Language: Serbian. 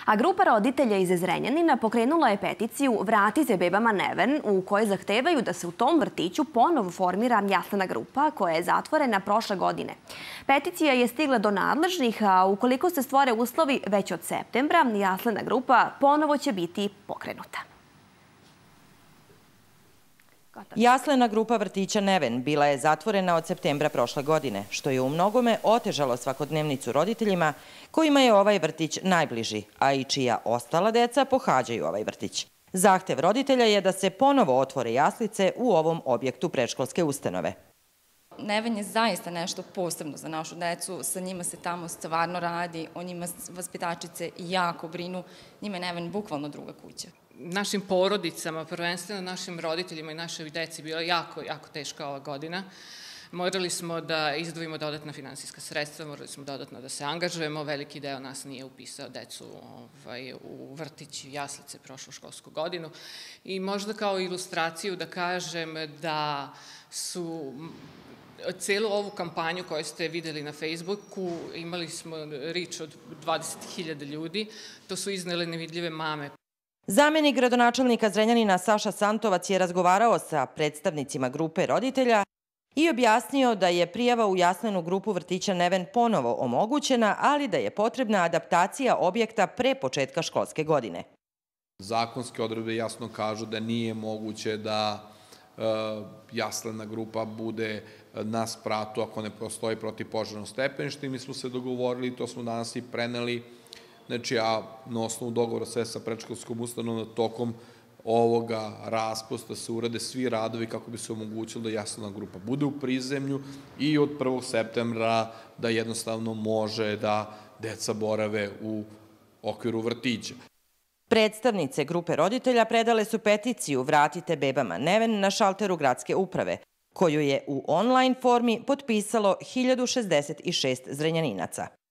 A grupa roditelja iz Zrenjanina pokrenula je peticiju Vratite bebama Neven, u kojoj zahtevaju da se u tom vrtiću ponovo formira jaslena grupa koja je zatvorena prošle godine. Peticija je stigla do nadležnih, a ukoliko se stvore uslovi već od septembra, jaslena grupa ponovo će biti pokrenuta. Jaslena grupa vrtića Neven bila je zatvorena od septembra prošle godine, što je u mnogome otežalo svakodnevnicu roditeljima kojima je ovaj vrtić najbliži, a i čija ostala deca pohađaju ovaj vrtić. Zahtev roditelja je da se ponovo otvore jaslice u ovom objektu predškolske ustanove. Neven je zaista nešto posebno za našu decu, sa njima se tamo stvarno radi, o njima vaspitačice jako brinu, njima je Neven bukvalno druga kuća. Našim porodicama, prvenstveno našim roditeljima i našoj deci bila jako teška ova godina. Morali smo da izdvojimo dodatna finansijska sredstva, morali smo dodatno da se angažujemo. Veliki deo nas nije upisao decu u vrtić i jaslice prošlu školsku godinu. I možda kao ilustraciju da kažem da su celu ovu kampanju koju ste videli na Facebooku, imali smo rič od 20.000 ljudi, to su iznele nevidljive mame. Zamenik gradonačelnika Zrenjanina Saša Santovac je razgovarao sa predstavnicima grupe roditelja i objasnio da je prijava u jaslenu grupu vrtića Neven ponovo omogućena, ali da je potrebna adaptacija objekta pre početka školske godine. Zakonske odredbe jasno kažu da nije moguće da jaslena grupa bude na spratu ako ne postoji protivpožarno stepenište. Mi smo se dogovorili, to smo danas i preneli. Znači, a na osnovu dogovora sve sa predškolskom ustanovom tokom ovoga raspusta se urade svi radovi kako bi se omogućilo da jaslena grupa bude u prizemlju i od 1. septembra da jednostavno može da deca borave u okviru vrtića. Predstavnice grupe roditelja predale su peticiju Vratite bebama Neven na šalteru gradske uprave, koju je u online formi potpisalo 1066 zrenjaninaca.